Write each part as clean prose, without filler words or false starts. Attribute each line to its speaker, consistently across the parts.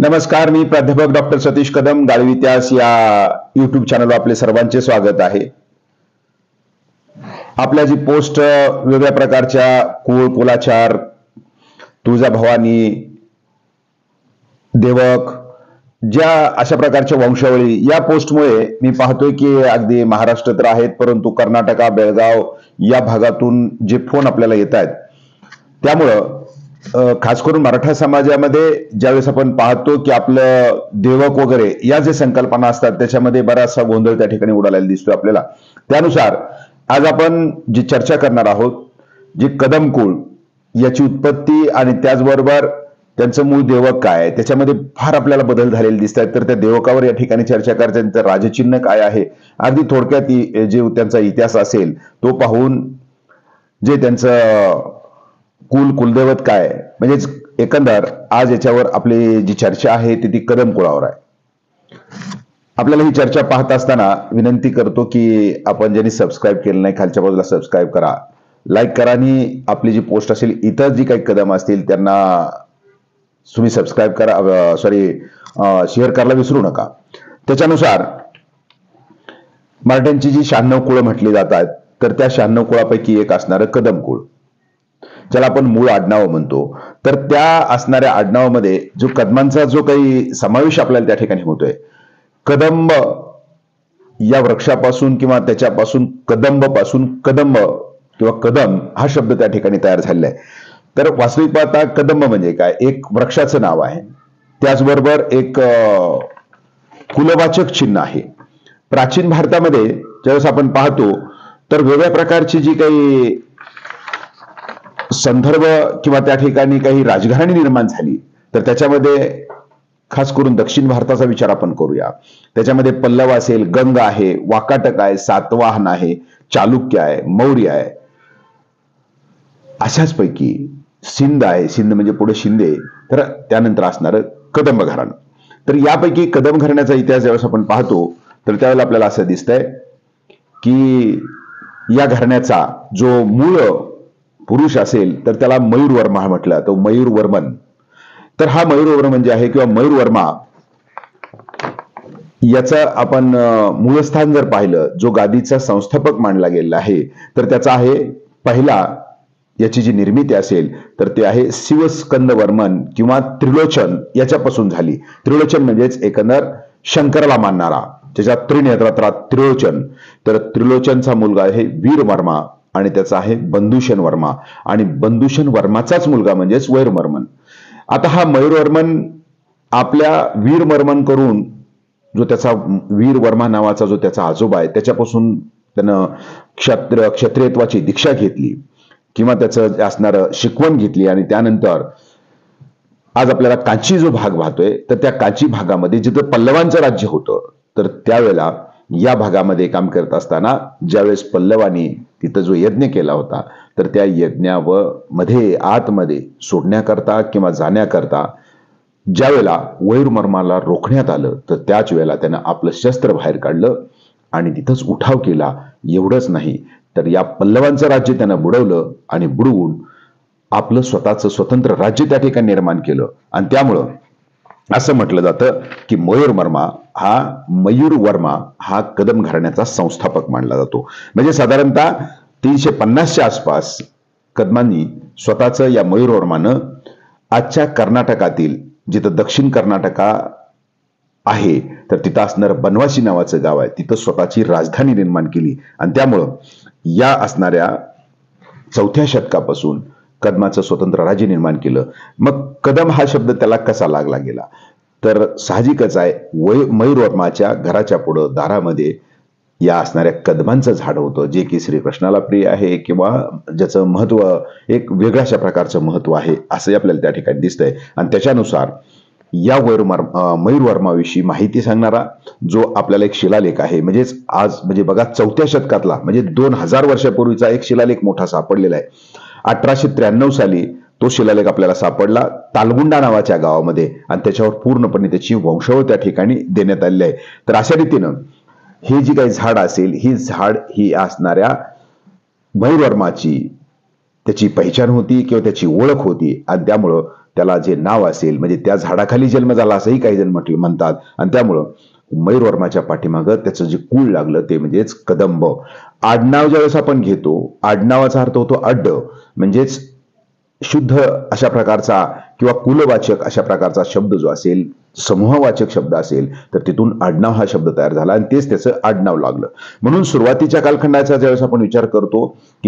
Speaker 1: नमस्कार, मी प्राध्यापक डॉक्टर सतीश कदम. गाढवी इतिहास या युट्यूब चॅनलवर आपले सर्वांचे स्वागत आहे. आपल्या जी पोस्ट वेगवेगळ्या प्रकारच्या कुळाचार, तुळजाभवानी, देवक, ज्या अशा प्रकारच्या वंशावळी या पोस्टमुळे मी पाहतोय की अगदी महाराष्ट्र तर आहेत, परंतु कर्नाटक, बेळगाव या भागातून जे फोन आपल्याला येत आहेत, त्यामुळं खास करून मराठा समाजामध्ये ज्यावेळेस आपण पाहतो की आपलं देवक वगैरे या जे संकल्पना असतात त्याच्यामध्ये बराचसा गोंधळ त्या ठिकाणी उडालेला दिसतो आपल्याला. त्यानुसार आज आपण जी चर्चा करणार आहोत, जी कदम कुळ याची उत्पत्ती आणि त्याचबरोबर त्यांचं मूळ देवक काय आहे, त्याच्यामध्ये फार आपल्याला बदल झालेले दिसत आहेत. तर त्या देवकावर या ठिकाणी चर्चा करायचं. त्यांचं राजचिन्ह काय आहे, अगदी थोडक्यात जे त्यांचा इतिहास असेल तो पाहून जे त्यांचं कुलदैवत काय, म्हणजेच एकंदर आज याच्यावर आपली जी चर्चा आहे ती कदम कुळावर आहे. आपल्याला ही चर्चा पाहत असताना विनंती करतो की आपण ज्यांनी सबस्क्राईब केलं नाही, खालच्या बाजूला सबस्क्राईब करा, लाईक करा आणि आपली जी पोस्ट असेल, इतर जी काही कदम असतील त्यांना तुम्ही सबस्क्राईब करा, शेअर करायला विसरू नका. त्याच्यानुसार मराठ्यांची जी 96 कुळं म्हटली जातात, तर त्या 96 कुळापैकी एक असणारं कदम कुळ, ज्याला आपण मूळ आडनाव म्हणतो. तर त्या असणाऱ्या आडनावामध्ये जो कदमांचा जो काही समावेश आपल्याला त्या ठिकाणी होतोय, कदंब या वृक्षापासून किंवा त्याच्यापासून कदंब पासून कदंब किंवा कदम हा शब्द त्या ठिकाणी तयार झालेला आहे. तर वास्तविक पाहता कदंब म्हणजे काय, एक वृक्षाचं नाव आहे, त्याचबरोबर एक कुलवाचक चिन्ह आहे. प्राचीन भारतामध्ये ज्यावेळेस आपण पाहतो तर वेगवेगळ्या प्रकारची जी काही संदर्भ किंवा त्या ठिकाणी काही राजघराणी निर्माण झाली, तर त्याच्यामध्ये खास करून दक्षिण भारताचा विचार आपण करूया. त्याच्यामध्ये पल्लव असेल, गंग आहे, वाकाटक आहे, सातवाहन आहे, चालुक्य आहे, मौर्य आहे, अशाच पैकी सिंध आहे. सिंध म्हणजे पुढे शिंदे, तर त्यानंतर असणारं कदंब घराणं. तर यापैकी कदम घराण्याचा इतिहास ज्यावेळेस आपण पाहतो तर त्यावेळेला आपल्याला असं दिसतंय की या घराण्याचा जो मूळ पुरुष असेल तर त्याला मयूरवर्मा म्हटलं, तो मयूरवर्मन. तर हा मयूरवर्मन जे आहे किंवा मयूरवर्मा याचं आपण मूळस्थान जर पाहिलं, जो गादीचा संस्थापक मानला गेलेला आहे, तर त्याचा आहे पहिला याची जी निर्मिती असेल तर ते आहे शिवस्कंदवर्मन किंवा त्रिलोचन याच्यापासून झाली. त्रिलोचन म्हणजेच एकंदर शंकराला मानणारा, त्याच्या त्रिनेत्रात त्रिलोचन. तर त्रिलोचनचा मुलगा आहे वीरवर्मा आणि त्याचा आहे बंधुशन वर्मा, आणि बंधुशन वर्माचाच मुलगा म्हणजेच वैरवर्मन. आता हा मयूरवर्मन आपल्या वीरवर्मन करून जो त्याचा वीरवर्मा नावाचा जो त्याचा आजोबा आहे त्याच्यापासून त्यानं क्षत्रियत्वाची दीक्षा घेतली किंवा त्याचं असणारं शिकवण घेतली. आणि त्यानंतर आज आपल्याला कांची जो भाग पाहतोय, तर त्या कांची भागामध्ये जिथं पल्लवांचं राज्य होतं, तर त्यावेळेला या भागामध्ये काम करत असताना ज्यावेळेस पल्लवांनी तिथं जो यज्ञ केला होता, तर त्या यज्ञामध्ये आतमध्ये सोडण्याकरता किंवा जाण्याकरता ज्यावेळेला वैरवर्माला रोखण्यात आलं, तर त्याच वेळेला त्यानं आपलं शस्त्र बाहेर काढलं आणि तिथंच उठाव केला. एवढंच नाही तर या पल्लवांचं राज्य त्यानं बुडवलं आणि बुडवून आपलं स्वतःचं स्वतंत्र राज्य त्या ठिकाणी निर्माण केलं. आणि त्यामुळं असं म्हटलं जातं की मयूरवर्मा हा कदम घराण्याचा संस्थापक मानला जातो. म्हणजे साधारणतः 350च्या आसपास कदमांनी स्वतःचं या मयूरवर्मानं आजच्या कर्नाटकातील, जिथं दक्षिण कर्नाटका आहे, तर तिथं असणारं बनवासी नावाचं गाव आहे, तिथं स्वतःची राजधानी निर्माण केली. आणि त्यामुळं या असणाऱ्या 4थ्या शतकापासून कदमाचं स्वतंत्र राज्य निर्माण केलं. मग कदम हा शब्द त्याला कसा लागला गेला, तर साहजिकच आहे, मयूरवर्माच्या घराच्या पुढं दारामध्ये या असणाऱ्या कदमांचं झाड होतं, जे की श्रीकृष्णाला प्रिय आहे किंवा ज्याचं महत्व एक वेगळ्याशा प्रकारचं महत्व आहे असं आपल्याला त्या ठिकाणी दिसतंय. आणि त्याच्यानुसार या मयूरवर्माविषयी माहिती सांगणारा जो आपल्याला एक शिलालेख आहे, म्हणजेच आज म्हणजे बघा 4थ्या शतकातला, म्हणजे 2000 वर्षापूर्वीचा एक शिलालेख मोठा सापडलेला आहे. 1893 साली तो शिलालेख आपल्याला सापडला तालगुंडा नावाच्या गावामध्ये, आणि त्याच्यावर पूर्णपणे त्याची वंशावळ त्या ठिकाणी देण्यात आलेली आहे. तर अशा रीतीनं हे जी काही झाड असेल, ही झाड ही असणाऱ्या मयूरवर्माची त्याची पहिचान होती किंवा त्याची ओळख होती. आणि त्यामुळं त्याला जे नाव असेल, म्हणजे त्या झाडाखाली जन्म झाला असंही काही जण म्हणतात. आणि त्यामुळं मयूरवर्माच्या पाठीमागं त्याचं जे कुळ लागलं ते म्हणजेच कदंब. आडनाव ज्यावेळेस आपण घेतो, आडनावाचा अर्थ होतो अड्ड, म्हणजेच शुद्ध अशा प्रकारचा किंवा कुलवाचक अशा प्रकारचा शब्द जो असेल, समूहवाचक शब्द असेल, तर तिथून आडनाव हा शब्द तयार झाला आणि तेच त्याचं आडनाव लागलं. म्हणून सुरुवातीच्या कालखंडाचा ज्यावेळेस आपण विचार करतो की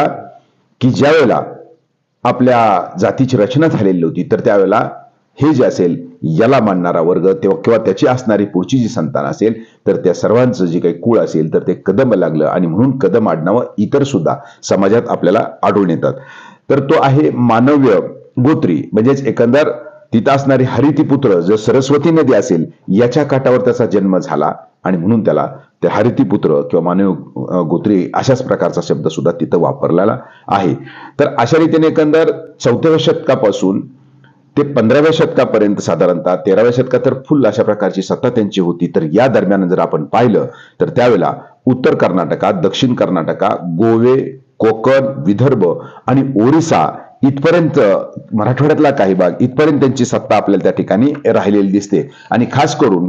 Speaker 1: ज्यावेळेला आपल्या जातीची रचना झालेली होती, तर त्यावेळेला हे जे असेल याला मानणारा वर्ग किंवा त्याची असणारी पुढची जी संतान असेल, तर त्या सर्वांचं जे काही कुळ असेल तर ते कदंब लागलं. आणि म्हणून कदम आडनावं इतर सुद्धा समाजात आपल्याला आढळून येतात. तर तो आहे मानव्य गोत्री, म्हणजेच एकंदर तिथं असणारी हरितीपुत्र जर सरस्वती नदी असेल याच्या काठावर त्याचा जन्म झाला आणि म्हणून त्याला ते हरितीपुत्र किंवा मानव गोत्री अशाच प्रकारचा शब्द सुद्धा तिथं वापरलेला आहे. तर अशा रीतीने एकंदर 4व्या शतकापासून ते 15व्या शतकापर्यंत साधारणतः 13व्या शतकात तर फुल अशा प्रकारची सत्ता त्यांची होती. तर या दरम्यान जर आपण पाहिलं तर त्यावेळेला उत्तर कर्नाटकात, दक्षिण कर्नाटका, गोवे, कोकण, विदर्भ आणि ओरिसा इथपर्यंत, मराठवाड्यातला काही भाग इथपर्यंत त्यांची सत्ता आपल्याला त्या ठिकाणी राहिलेली दिसते. आणि खास करून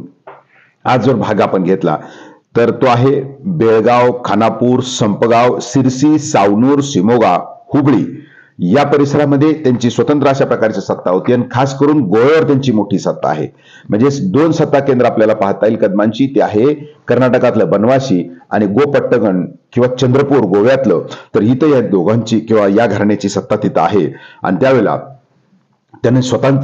Speaker 1: आज जर भाग आपण घेतला तर तो आहे बेळगाव, खानापूर, संपगाव, सिरसी, सावनूर, शिमोगा, हुबळी या परिसरामध्ये त्यांची स्वतंत्र अशा प्रकारची सत्ता होती. आणि खास करून गोव्यावर त्यांची मोठी सत्ता आहे. म्हणजे 2 सत्ता केंद्र आपल्याला पाहता येईल कदमांची. ते आहे कर्नाटकातलं बनवाशी आणि गोपट्टगण किंवा चंद्रपूर गोव्यातलं. तर इथं या दोघांची किंवा या घराण्याची सत्ता तिथं आहे. आणि त्यावेळेला त्याने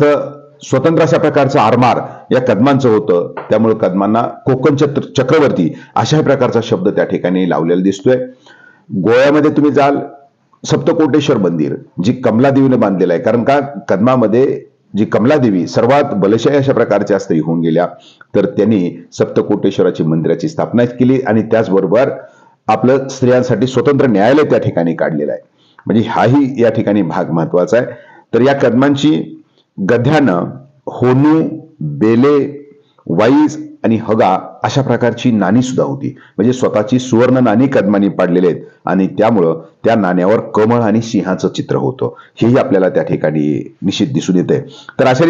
Speaker 1: स्वतंत्र अशा प्रकारचं आरमार या कदमांचं होतं. त्यामुळे कदमांना कोकण चक्रवर्ती अशा प्रकारचा शब्द त्या ठिकाणी लावलेला दिसतोय. गोव्यामध्ये तुम्ही जाल, सप्तकोटेश्वर मंदिर जी कमलादेवीने बांधलेलं आहे. कारण का कदमामध्ये जी कमलादेवी सर्वात बलशाही अशा प्रकारच्या स्त्री होऊन गेल्या, तर त्यांनी सप्तकोटेश्वराची मंदिराची स्थापना केली. आणि त्याचबरोबर आपलं स्त्रियांसाठी स्वतंत्र न्यायालय त्या ठिकाणी काढलेलं आहे. म्हणजे हाही या ठिकाणी भाग महत्वाचा आहे. तर या कदमांची गध्यानं होनू, बेले, वाईज आणि हगा अशा प्रकारची नाणी सुद्धा होती. म्हणजे स्वतःची सुवर्ण नाणी कदमांनी पाडलेले आहेत. आणि त्यामुळं त्या नाण्यावर कमळ आणि सिंहाचं चित्र होतं. हेही आपल्याला त्या ठिकाणी निश्चित दिसून येते. तर अशा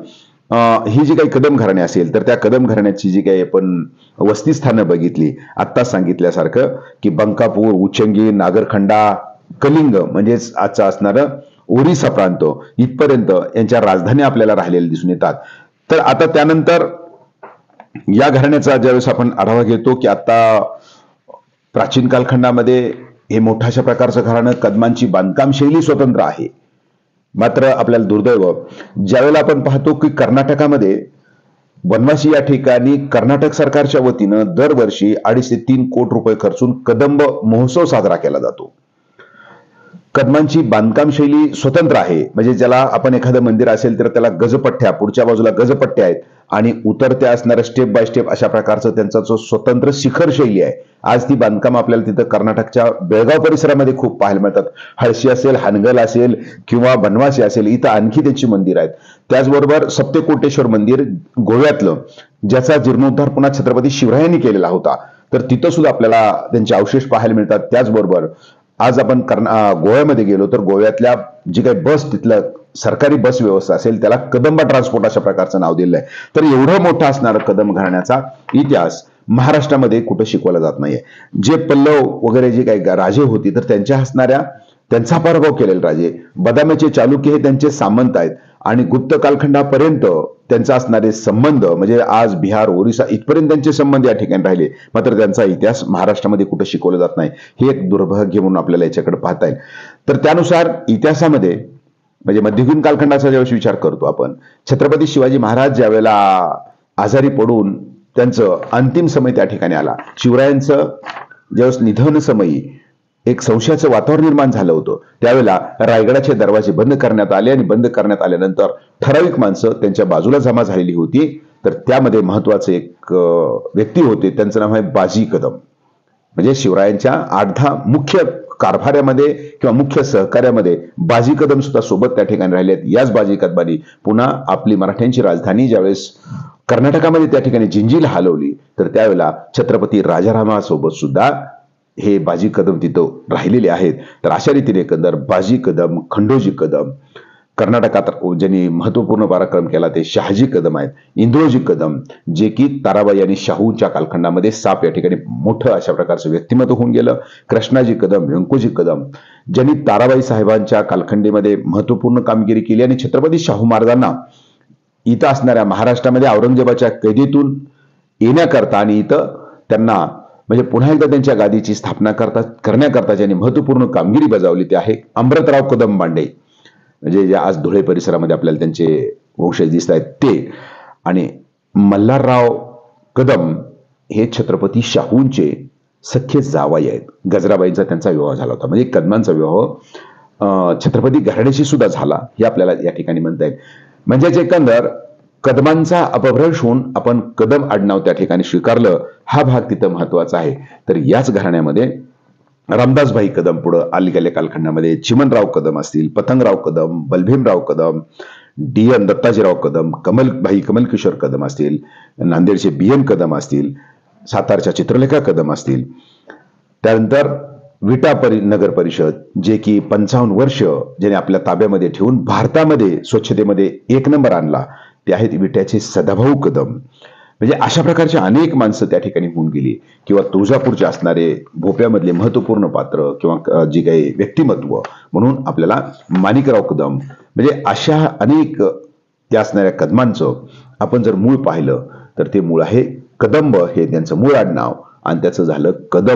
Speaker 1: रीतीनं ही जी काही कदम घराणे असेल तर त्या कदम घराण्याची जी काही आपण वस्तीस्थानं बघितली, आत्ता सांगितल्यासारखं की बंकापूर, उच्चंगी, नागरखंडा, कलिंग म्हणजेच आजचा असणारं ओरिसा प्रांत इथपर्यंत यांच्या राजधानी आपल्याला राहिलेल्या दिसून येतात. तर आता त्यानंतर या घराण्याचा ज्यावेळेस आपण आढावा घेतो की आता प्राचीन कालखंडामध्ये हे मोठ्या अशा प्रकारचं घराणं, कदमांची बांधकाम शैली स्वतंत्र आहे. मात्र आपल्याला दुर्दैव ज्यावेळेला आपण पाहतो की कर्नाटकामध्ये बनवाशी या ठिकाणी कर्नाटक सरकारच्या वतीनं दरवर्षी 2.5 ते 3 कोटी रुपये खर्चून कदंब महोत्सव साजरा केला जातो. कदमांची बांधकाम शैली स्वतंत्र आहे. म्हणजे ज्याला आपण एखादं मंदिर असेल तर त्याला गजपट्ट्या, पुढच्या बाजूला गजपट्ट्या आहेत आणि उतरत्या असणाऱ्या स्टेप बाय स्टेप अशा प्रकारचं त्यांचा जो स्वतंत्र शिखर शैली आहे. आज ती बांधकाम आपल्याला तिथं कर्नाटकच्या बेळगाव परिसरामध्ये खूप पाहायला मिळतात. हळशी असेल, हानगल असेल किंवा बनवासी असेल, इथं आणखी त्यांची मंदिर आहेत. त्याचबरोबर सप्तकोटेश्वर मंदिर गोव्यातलं, ज्याचा जीर्णोद्धार पुन्हा छत्रपती शिवरायांनी केलेला होता, तर तिथं सुद्धा आपल्याला त्यांचे अवशेष पाहायला मिळतात. त्याचबरोबर आज आपण गोव्यामध्ये गेलो तर गोव्यातल्या जी काही बस, तिथलं सरकारी बस व्यवस्था असेल त्याला कदंबा ट्रान्सपोर्ट अशा प्रकारचं नाव दिलेलं आहे. तर एवढं मोठा असणारा कदम घराण्याचा इतिहास महाराष्ट्रामध्ये कुठं शिकवला जात नाहीये. जे पल्लव वगैरे जे काही राजे होती तर त्यांचा पराभव केलेले राजे, बदामीचे चालुक्य हे त्यांचे सामंत आहेत. आणि गुप्त कालखंडापर्यंत त्यांचा असणारे संबंध म्हणजे आज बिहार, ओरिसा इथपर्यंत त्यांचे संबंध या ठिकाणी राहिले. मात्र त्यांचा इतिहास महाराष्ट्रामध्ये कुठं शिकवला जात नाही. हे एक दुर्भाग्य म्हणून आपल्याला याच्याकडे पाहता येईल. तर त्यानुसार इतिहासामध्ये म्हणजे मध्ययुगीन कालखंडाचा ज्यावेळेस विचार करतो आपण, छत्रपती शिवाजी महाराज ज्यावेळेला आजारी पडून त्यांचं अंतिम समय त्या ठिकाणी आला, शिवरायांचं ज्यावेळेस निधन समयी एक संशयाचं वातावरण निर्माण झालं होतं, त्यावेळेला रायगडाचे दरवाजे बंद करण्यात आले. आणि बंद करण्यात आल्यानंतर ठराविक माणसं त्यांच्या बाजूला जमा झालेली होती. तर त्यामध्ये महत्वाचे एक व्यक्ती होते, त्यांचं नाव आहे बाजी कदम. म्हणजे शिवरायांच्या 8-10 मुख्य कारभाऱ्यामध्ये किंवा मुख्य सहकार्यामध्ये बाजी कदम सुद्धा सोबत त्या ठिकाणी राहिले आहेत. याच बाजी कदमांनी पुन्हा आपली मराठ्यांची राजधानी ज्यावेळेस कर्नाटकामध्ये त्या ठिकाणी जिंजीला हलवली, तर त्यावेळेला छत्रपती राजारामासोबत सुद्धा हे बाजी कदम तिथं राहिलेले आहेत. तर अशा रीतीने एकंदर बाजी कदम, खंडोजी कदम, कर्नाटकात ज्यांनी महत्वपूर्ण पराक्रम केला ते शहाजी कदम आहेत, इंद्रोजी कदम, जे की ताराबाई आणि शाहूच्या कालखंडामध्ये साप या ठिकाणी मोठं अशा प्रकारचं व्यक्तिमत्व होऊन गेलं. कृष्णाजी कदम, व्यंकोजी कदम, ज्यांनी ताराबाई साहेबांच्या कालखंडीमध्ये महत्वपूर्ण कामगिरी केली आणि छत्रपती शाहू महाराजांना इथं असणाऱ्या महाराष्ट्रामध्ये औरंगजेबाच्या कैदेतून येण्याकरता आणि इथं त्यांना म्हणजे पुन्हा एकदा त्यांच्या गादीची स्थापना करण्याकरता ज्यांनी महत्वपूर्ण कामगिरी बजावली ते आहे अमृतराव कदम बांडे, म्हणजे जे आज धुळे परिसरामध्ये आपल्याला त्यांचे वंशज दिसत आहेत ते. आणि मल्हारराव कदम हे छत्रपती शाहूंचे सख्खे जावई आहेत. गजराबाईंचा त्यांचा विवाह झाला होता, म्हणजे कदमांचा विवाह छत्रपती घराण्याशी सुद्धा झाला हे आपल्याला या ठिकाणी म्हणता येईल. म्हणजेच एकंदर कदमांचा अपभ्रंश होऊन आपण कदम आडनाव त्या ठिकाणी स्वीकारलं, हा भाग तिथं महत्वाचा आहे. तर याच घराण्यामध्ये रामदासभाई कदम पुढं आलीगल्या कालखंडामध्ये चिमनराव कदम असतील, पतंगराव कदम, बलभीमराव कदम, डी.एन. दत्ताजीराव कदम, कमलकिशोर कदम असतील, नांदेडचे बी.एन. कदम असतील, सातारच्या चित्रलेखा कदम असतील. त्यानंतर विटा नगर परिषद, जे की 55 वर्ष ज्याने आपल्या ताब्यामध्ये ठेवून भारतामध्ये स्वच्छतेमध्ये 1 नंबर आणला, ते आहेत विट्याचे सदाभाऊ कदम. म्हणजे अशा प्रकारचे अनेक माणसं त्या ठिकाणी होऊन गेली. किंवा तुळजापूरचे असणारे भोप्यामधले महत्वपूर्ण पात्र किंवा जी काही व्यक्तिमत्व म्हणून आपल्याला माणिकराव कदम, म्हणजे अशा अनेक त्या असणाऱ्या कदमांचं आपण जर मूळ पाहिलं तर ते मूळ आहे कदंब, हे त्यांचं मूळ आडनाव, आणि त्याचं झालं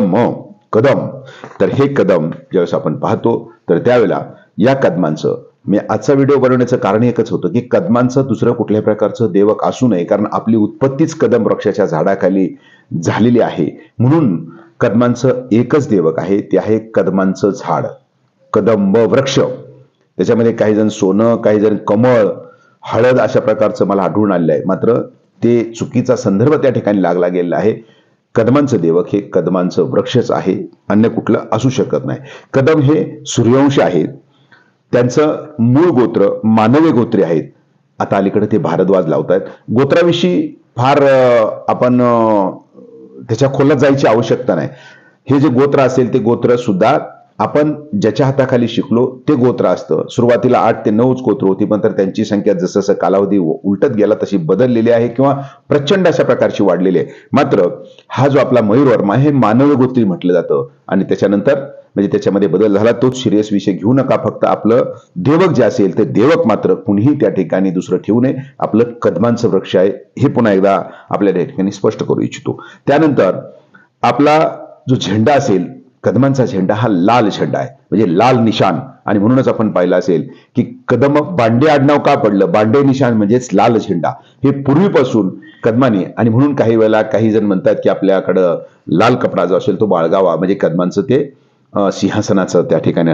Speaker 1: कदम. तर हे कदम ज्यावेळेस आपण पाहतो तर त्यावेळेला या कदमांचं, मी आजचा व्हिडिओ बनवण्याचं कारण एकच होतं की कदमांचं दुसरं कुठल्याही प्रकारचं देवक असू नये, कारण आपली उत्पत्तीच कदम वृक्षाच्या झाडाखाली झालेली आहे. म्हणून कदमांचं एकच देवक आहे, ते आहे कदमांचं झाड, कदंब वृक्ष. त्याच्यामध्ये काही जण सोनं, काही जण कमळ, हळद अशा प्रकारचं मला आढळून आलेलं आहे. मात्र ते चुकीचा संदर्भ त्या ठिकाणी लागला गेलेला आहे. कदमांचं देवक हे कदमांचं वृक्षच आहे, अन्य कुठलं असू शकत नाही. कदम हे सूर्यवंशी आहेत, त्यांचं मूळ गोत्र मानवी गोत्रे आहेत. आता अलीकडे ते भारद्वाज लावतायत. गोत्राविषयी फार आपण त्याच्या खोलात जायची आवश्यकता नाही. हे जे गोत्र असेल ते गोत्र सुद्धा आपण ज्याच्या हाताखाली शिकलो ते गोत्र असतं. सुरुवातीला 8 ते 9 गोत्र होती, पण तर त्यांची संख्या जसं कालावधी उलटत गेला तशी बदललेली आहे किंवा प्रचंड अशा प्रकारची वाढलेली आहे. मात्र हा जो आपला मयूरवर्मा हे मानवी गोत्री म्हटलं जातं, आणि त्याच्यानंतर म्हणजे त्याच्यामध्ये बदल झाला. तोच सिरियस विषय घेऊ नका. फक्त आपलं देवक जे असेल ते देवक मात्र कुणीही त्या ठिकाणी दुसरं ठेवू नये. आपलं कदमांचं वृक्ष आहे हे पुन्हा एकदा आपल्याला या ठिकाणी स्पष्ट करू इच्छितो. त्यानंतर आपला जो झेंडा असेल, कदमांचा झेंडा हा लाल झेंडा आहे, म्हणजे लाल निशाण. आणि म्हणूनच आपण पाहिलं असेल की कदम बांडे आडनाव का पडलं, बांडे निशाण म्हणजेच लाल झेंडा. हे पूर्वीपासून कदमाने, आणि म्हणून काही वेळेला काही जण म्हणतात की आपल्याकडं लाल कपडा जो असेल तो बाळगावा, म्हणजे कदमांचं ते सिंहासनाचं त्या ठिकाणी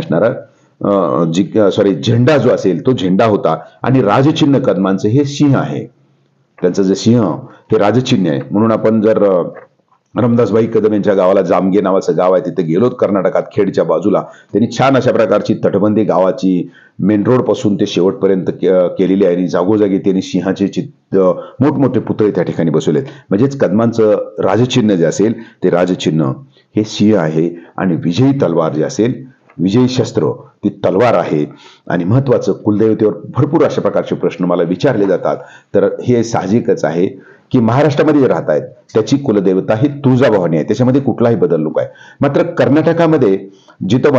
Speaker 1: असणारा झेंडा जो असेल तो झेंडा होता. आणि राजचिन्ह कदमांचं हे सिंह आहे, त्यांचं जे सिंह हे राजचिन्ह आहे. म्हणून आपण जर रामदासभाई कदम यांच्या गावाला जामगे नावाचं गाव आहे, तिथे गेलोत कर्नाटकात खेडच्या बाजूला, त्यांनी छान अशा प्रकारची तटबंदी गावाची मेन रोड पासून ते शेवटपर्यंत केलेली आहे. आणि जागोजागी त्यांनी सिंहाचे मोठमोठे पुतळे त्या ठिकाणी बसवलेत. म्हणजेच कदमांचं राजचिन्ह जे असेल ते राजचिन्ह हे सिंह आहे. आणि विजयी तलवार जे असेल, विजयी शस्त्र ती तलवार आहे. आणि महत्वाचं, कुलदेवतेवर भरपूर अशा प्रकारचे प्रश्न मला विचारले जातात. तर हे साहजिकच आहे की महाराष्ट्रामध्ये जे राहत आहेत त्याची कुलदेवता ही तुळजाभवानी आहे, त्याच्यामध्ये कुठलाही बदल नको आहे. मात्र कर्नाटकामध्ये जिथं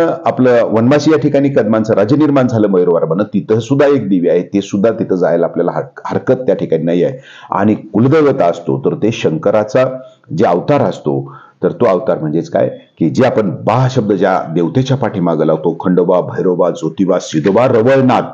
Speaker 1: वनवासी या ठिकाणी कदमांचं राज्य निर्माण झालं मयूरवर्मानं, तिथं सुद्धा एक दिव्य आहे, ते सुद्धा तिथं जायला आपल्याला हरकत त्या ठिकाणी नाही आहे. आणि कुलदेवता असतो तर ते शंकराचा जे अवतार असतो, तर तो अवतार म्हणजेच काय की जे आपण बा शब्द ज्या देवतेच्या पाठीमागे लावतो, खंडोबा, भैरोबा, ज्योतिबा, सिद्धोबा, रवळनाथ,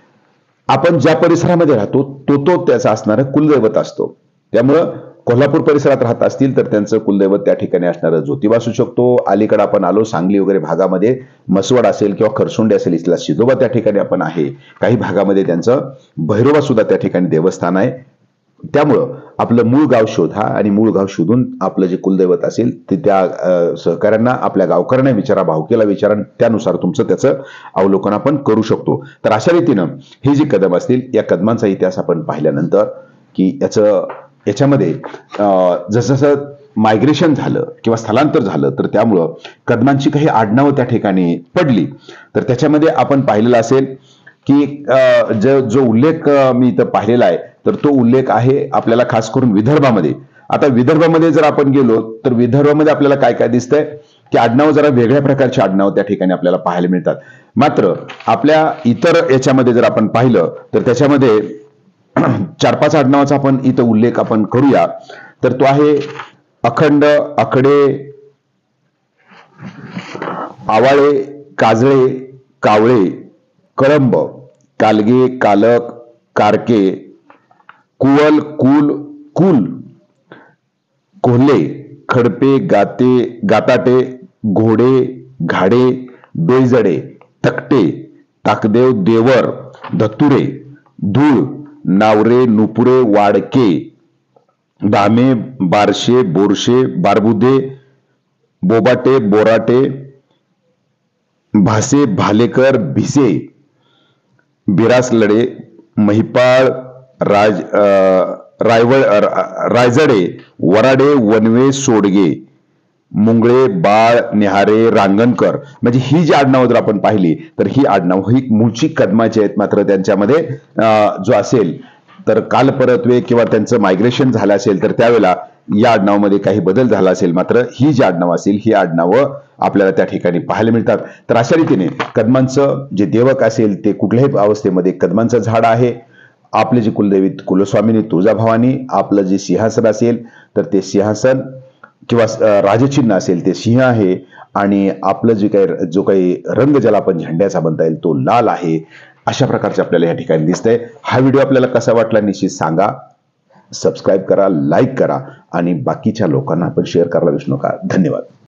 Speaker 1: आपण ज्या परिसरामध्ये राहतो तो त्याचा असणारा कुलदैवत असतो. त्यामुळं कोल्हापूर परिसरात राहत असतील तर त्यांचं कुलदैवत त्या ठिकाणी असणारं ज्योतिबा असू शकतो. अलीकडे आपण आलो सांगली वगैरे भागामध्ये मसवड असेल किंवा खरसुंडे असेल, इथला सिद्धोबा त्या ठिकाणी आपण आहे. काही भागामध्ये त्यांचं भैरोबा सुद्धा त्या ठिकाणी देवस्थान आहे. त्यामुळं आपलं मूळ गाव शोधा आणि मूळ गाव शोधून आपलं जे कुलदैवत असेल ते त्या सहकाऱ्यांना, आपल्या गावकऱ्यांना विचारा, भावकीला विचारा, त्यानुसार तुमचं त्याचं अवलोकन आपण करू शकतो. तर अशा रीतीनं हे जे कदम असतील, या कदमांचा इतिहास आपण पाहिल्यानंतर की याच्यामध्ये जसं मायग्रेशन झालं किंवा स्थलांतर झालं, तर त्यामुळं कदमांची काही आडनावं त्या ठिकाणी पडली. तर त्याच्यामध्ये आपण पाहिलेलं असेल की जो उल्लेख मी इथं पाहिलेला आहे तर तो उल्लेख आहे आपल्याला खास करून विदर्भामध्ये. आता विदर्भामध्ये जर आपण गेलो तर विदर्भामध्ये आपल्याला काय काय दिसतंय की आडनाव जरा वेगळ्या प्रकारचे आडनाव त्या ठिकाणी आपल्याला पाहायला मिळतात. मात्र आपल्या इतर याच्यामध्ये जर आपण पाहिलं तर त्याच्यामध्ये 4-5 आडनावाचा आपण इथं उल्लेख आपण करूया. तर तो आहे अखंड, अकडे, आवाळे, काजळे, कावळे, कळंब, कालगे, कालक, कारके, कुवल, कुल, कुल, कोल्हे, खडपे, गाते, गाताटे, घोडे, घाडे, डोईजडे, तकटे, ताकदेव, देवर, धतुरे, धूळ, नावरे, नुपुरे, वाडके, दामे, बारशे, बोरशे, बारबुदे, बोबाटे, बोराटे, भासे, भालेकर, भिसे, बिरासलडे, महिपाळ, रायजडे, वराडे, वनवे, सोडगे, मुंगळे, बाळ, निहारे, रांगणकर. म्हणजे ही जी आडनावं जर आपण पाहिली तर ही आडनावं ही मूळची कदमाची आहेत. मात्र त्यांच्यामध्ये जो असेल तर कालपरत्वे किंवा त्यांचं मायग्रेशन झालं असेल तर त्यावेळेला या आडनावामध्ये काही बदल झाला असेल. मात्र ही जी आडनावं असेल ही आडनावं आपल्याला त्या ठिकाणी पाहायला मिळतात. तर अशा रीतीने कदमांचं जे देवक असेल ते कुठल्याही अवस्थेमध्ये कदमांचं झाड आहे. आपले जे कुलदेवी कुलस्वामिनी तुळजाभवानी, आपलं जे सिंहासन असेल तर ते सिंहासन किंवा राजचिन्ह असेल ते सिंह आहे. आणि आपलं जो काही रंग ज्याला आपण झेंड्याचा म्हणता येईल तो लाल आहे. अशा प्रकारचे आपल्याला या ठिकाणी दिसतंय. हा व्हिडिओ आपल्याला कसा वाटला निश्चित सांगा. सबस्क्राईब करा, लाईक करा आणि बाकीच्या लोकांना आपण शेअर करायला विसरू नका. धन्यवाद.